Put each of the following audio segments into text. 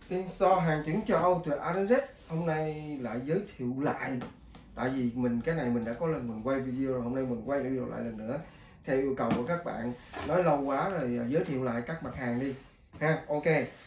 Tiên Store hàng chuẩn châu Âu từ A đến Z. Hôm nay lại giới thiệu lại, tại vì cái này mình đã có lần mình quay video rồi, hôm nay mình quay video lại lần nữa theo yêu cầu của các bạn, nói lâu quá rồi, giới thiệu lại các mặt hàng đi ha. Ok,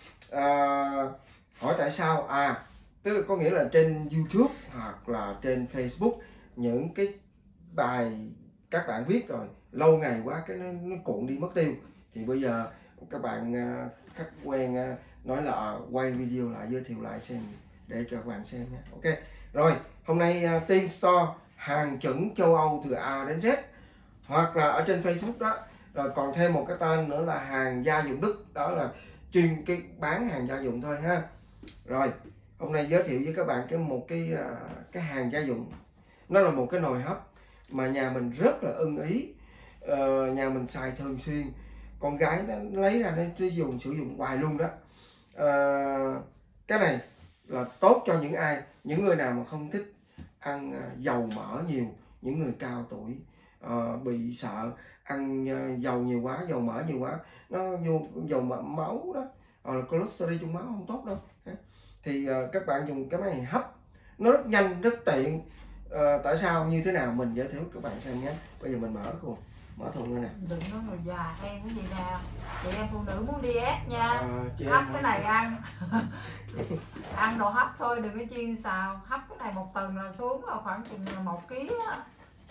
hỏi tại sao? Tức là có nghĩa là trên YouTube hoặc là trên Facebook, những cái bài các bạn viết rồi lâu ngày quá cái nó cuộn đi mất tiêu, thì bây giờ các bạn khách quen nói là quay video lại giới thiệu lại xem để cho các bạn xem nha. Ok rồi, hôm nay Tiên Store hàng chuẩn châu Âu từ A đến Z, hoặc là ở trên Facebook đó, rồi còn thêm một cái tên nữa là hàng gia dụng Đức, đó là chuyên cái bán hàng gia dụng thôi ha. Rồi hôm nay giới thiệu với các bạn một cái hàng gia dụng, nó là một cái nồi hấp mà nhà mình rất là ưng ý, nhà mình xài thường xuyên, con gái nó lấy ra nó sử dụng hoài luôn đó. Cái này là tốt cho những người nào mà không thích ăn dầu mỡ nhiều, những người cao tuổi bị sợ ăn dầu nhiều quá, dầu mỡ nhiều quá, nó vô dầu máu đó, hoặc là cholesterol trong máu không tốt đâu. Thì các bạn dùng cái máy này hấp nó rất nhanh rất tiện. Tại sao như thế nào mình giải thích các bạn xem nhé. Bây giờ mình mở thùng ra nè. Đừng có người già em cái gì nào, chị em phụ nữ muốn diet nha, hấp cái này ăn ăn đồ hấp thôi, đừng có chiên xào. Hấp cái này một tuần là xuống là khoảng chừng 1 kg á.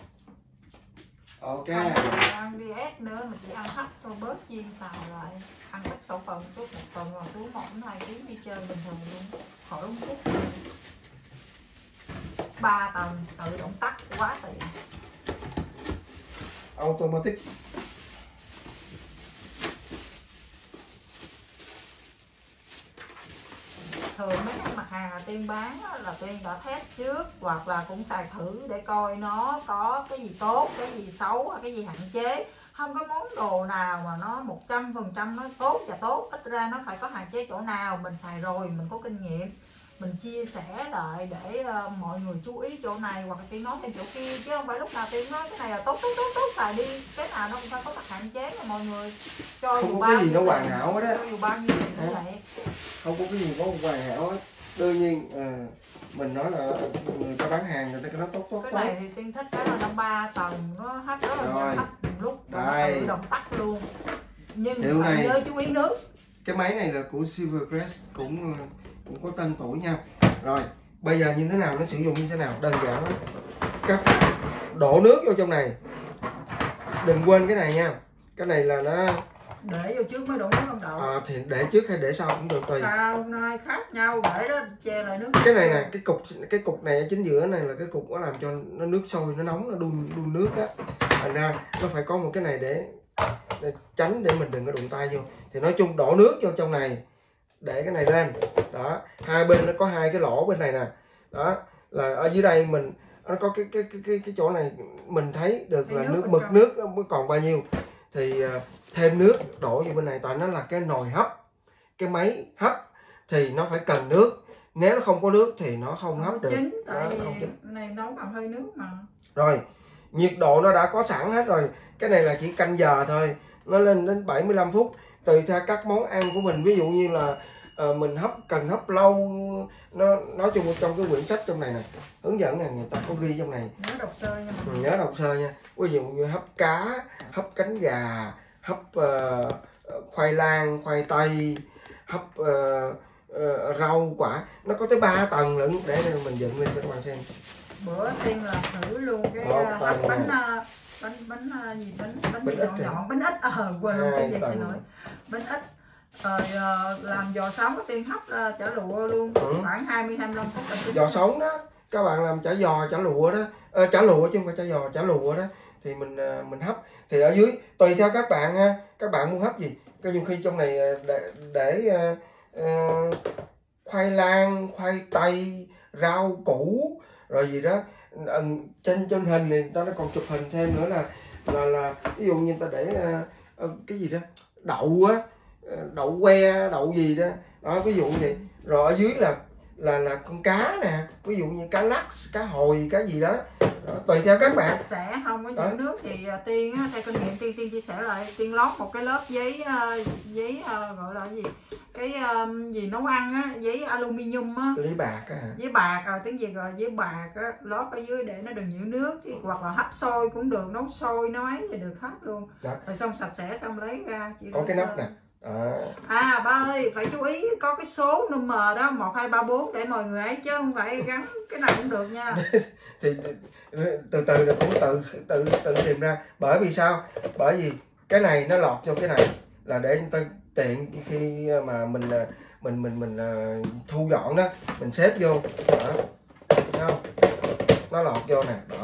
Ok, ăn diet nữa mà chỉ ăn hấp thôi, bớt chiên xào lại, ăn ít khẩu phần chút, một tuần là xuống 1-2 kg đi chơi bình thường luôn, khỏi uống thuốc. 3 tầng tự động tắt quá tiện. automatic. Thường mấy cái mặt hàng là Tiên bán là Tiên đã test trước, hoặc là cũng xài thử để coi nó có cái gì tốt, cái gì xấu, cái gì hạn chế. Không có món đồ nào mà nó 100% nó tốt và tốt, ít ra nó phải có hạn chế chỗ nào. Mình xài rồi, mình có kinh nghiệm, mình chia sẻ lại để mọi người chú ý chỗ này, hoặc là Tiên nói thêm chỗ kia, chứ không phải lúc nào Tiên nói cái này là tốt xài đi, cái nào nó cũng phải có mặt hạn chế mà mọi người. Cho Không có cái gì nó hoàn hảo hết á, cho dù bao nhiêu thì cũng vậy, không có cái gì có hoàn hảo hết. Đương nhiên mình nói là người ta bán hàng người ta nói tốt. Cái này thì Tiên thích cái là nó 3 tầng, nó hấp rất là nhanh, hấp lúc tự động tắt luôn. Nhưng phải nhớ chú ý nước. Cái máy này là của Silvercrest, cũng có tên tuổi nha. Rồi bây giờ như thế nào, nó sử dụng như thế nào, đơn giản lắm. Các đổ nước vô trong này, đừng quên cái này nha. Cái này là nó để vô trước mới đổ nước không đậu. Thì để trước hay để sau cũng được, tùy. Sao nay khác nhau, để đó che lại nước. Cái này nè, cái cục này ở chính giữa này là cái cục nó làm cho nó nước sôi, nó nóng, nó đun nước á. Thành ra nó phải có một cái này để tránh, để mình đừng có đụng tay vô. Thì nói chung đổ nước vô trong này, để cái này lên đó, hai bên nó có hai cái lỗ bên này nè, đó là ở dưới đây mình nó có cái chỗ này mình thấy được là mực nước nó mới còn bao nhiêu thì thêm nước đổ vô bên này, tại nó là cái nồi hấp, cái máy hấp thì nó phải cần nước, nếu nó không có nước thì nó không hấp được. Chín, tại này nấu bằng hơi nước mà. Rồi nhiệt độ nó đã có sẵn hết rồi, cái này là chỉ canh giờ thôi, nó lên đến 75 phút tùy theo các món ăn của mình. Ví dụ như là mình cần hấp lâu, nó nói chung trong cái quyển sách trong này nè, hướng dẫn này người ta có ghi trong này, nhớ đọc sơ nha. Nhớ đọc sơ nha. Ví dụ như hấp cá, hấp cánh gà, hấp khoai lang, khoai tây, hấp rau quả, nó có tới 3 tầng lận, để mình dựng lên cho các bạn xem. Bữa Tiên là thử luôn cái hấp bánh gì nhọn, bánh ít, quên luôn cái gì, xin lỗi, bánh ít. Rồi làm giò sống có Tiên hấp chả lụa luôn, khoảng 20-25 phút. Giò sống đó, các bạn làm chả giò, chả lụa đó, chả lụa chứ không phải chả giò, chả lụa đó, thì mình hấp thì ở dưới tùy theo các bạn ha, các bạn muốn hấp gì. Cái nhiều khi trong này để khoai lang, khoai tây, rau củ rồi gì đó. Trên hình thì người ta nó còn chụp hình thêm nữa là ví dụ như người ta để cái gì đó, đậu á, đậu que, đậu gì đó, ví dụ như vậy. Rồi ở dưới là con cá nè, ví dụ như cá lắc, cá hồi, cá gì đó, tùy theo các bạn. Sạch sẽ không có giữ nước thì Tiên theo kinh nghiệm Tiên chia sẻ lại, Tiên lót một cái lớp giấy gọi là gì, cái gì nấu ăn á, giấy aluminium á, giấy bạc á, giấy bạc tiếng gì rồi, giấy bạc á, lót ở dưới để nó đừng giữ nước, thì hoặc là hấp sôi cũng được, nấu sôi nấu ấy thì được hết luôn. Đó. Rồi xong sạch sẽ xong lấy ra chỉ có cái nắp nè. Ba ơi phải chú ý có cái số number đó 1 2 3 4 để mọi người ấy, chứ không phải gắn cái này cũng được nha. Thì từ từ là cũng tự tìm ra. Bởi vì sao? Bởi vì cái này nó lọt vô cái này là để chúng ta tiện khi mà mình thu dọn đó, mình xếp vô đó, thấy không? Nó lọt vô nè, đó,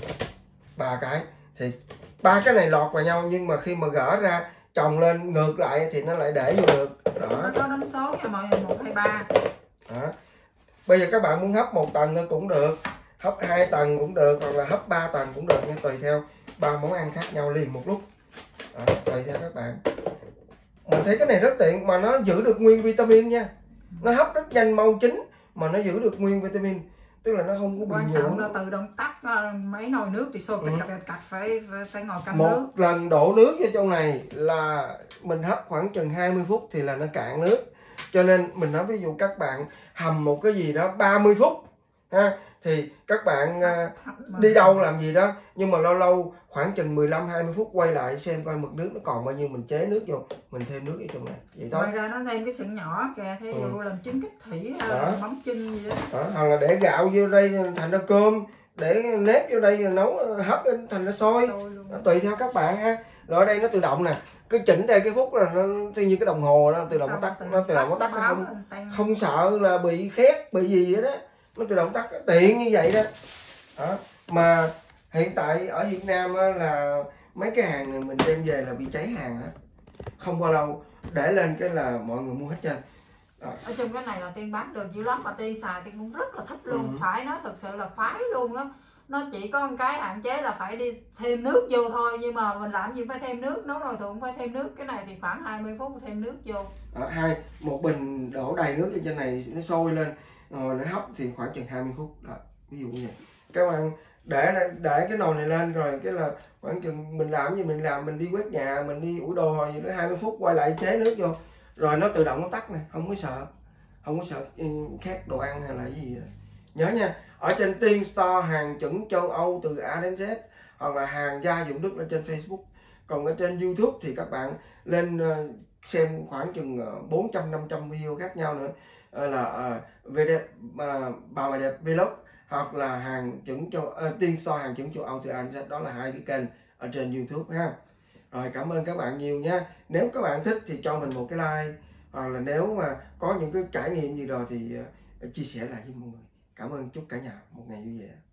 3 cái thì 3 cái này lọt vào nhau, nhưng mà khi mà gỡ ra chồng lên ngược lại thì nó lại để vô được. Đó. Nó có đánh số nha mọi người, 1 2 3. Đó. Bây giờ các bạn muốn hấp 1 tầng nữa cũng được, hấp 2 tầng cũng được, hoặc là hấp 3 tầng cũng được, nhưng tùy theo 3 món ăn khác nhau liền một lúc. Đó, tùy theo các bạn. Mình thấy cái này rất tiện mà nó giữ được nguyên vitamin nha. Nó hấp rất nhanh mau chín mà nó giữ được nguyên vitamin, tức là nó không có bị quan trọng là tự động tắt mấy nồi nước thì sôi cạch phải ngồi canh nước. Một lần đổ nước vô trong này là mình hấp khoảng chừng 20 phút thì là nó cạn nước. Cho nên mình nói ví dụ các bạn hầm một cái gì đó 30 phút ha, thì các bạn đi đâu làm gì đó, nhưng mà lâu lâu khoảng chừng 15-20 phút quay lại xem coi mực nước nó còn bao nhiêu, mình chế nước vô, mình thêm nước ở trong này vậy thôi. Ngoài ra nó thêm cái sừng nhỏ kìa, thí dụ làm trứng cách thủy, mắm chinh gì đó. Hoặc là để gạo vô đây thành ra cơm, để nếp vô đây nấu hấp thành ra xôi, tùy theo các bạn ha. Rồi ở đây nó tự động nè, cứ chỉnh theo cái phút là nó theo như cái đồng hồ nó tự động tắt, nó tự động tắt, không sợ là bị khét bị gì hết đó, nó tự động tắt tiện như vậy đó. Đó. Mà hiện tại ở Việt Nam là mấy cái hàng này mình đem về là bị cháy hàng hết, không bao lâu để lên cái là mọi người mua hết trơn. Ở trong cái này là Tiên bán được dữ lắm, mà Tiên xài Tiên cũng rất là thích luôn. Phải nói thật sự là khoái luôn á. Nó chỉ có một cái hạn chế là phải đi thêm nước vô thôi, nhưng mà mình làm gì phải thêm nước, nấu nồi thường phải thêm nước. Cái này thì khoảng 20 phút thêm nước vô. Một bình đổ đầy nước trên này nó sôi lên rồi nó hấp thì khoảng chừng 20 phút đó, ví dụ như vậy. Các bạn để cái nồi này lên rồi cái là khoảng chừng mình làm gì mình làm, mình đi quét nhà, mình đi ủi đồ rồi nó 20 phút quay lại chế nước vô rồi nó tự động nó tắt nè, không có sợ khét đồ ăn hay là cái gì đó. Nhớ nha, ở trên Tiên Store hàng chuẩn châu Âu từ A đến Z, hoặc là hàng gia dụng Đức ở trên Facebook. Còn ở trên YouTube thì các bạn lên xem khoảng chừng 400-500 video khác nhau nữa, là Bà Mày Đẹp Vlog, hoặc là hàng chuẩn Tiên Store hàng chuẩn châu Âu từ A đến Z. Đó là 2 cái kênh ở trên YouTube ha. Rồi cảm ơn các bạn nhiều nha. Nếu các bạn thích thì cho mình một cái like, hoặc là nếu mà có những cái trải nghiệm gì rồi thì chia sẻ lại với mọi người. Cảm ơn, chúc cả nhà một ngày vui vẻ.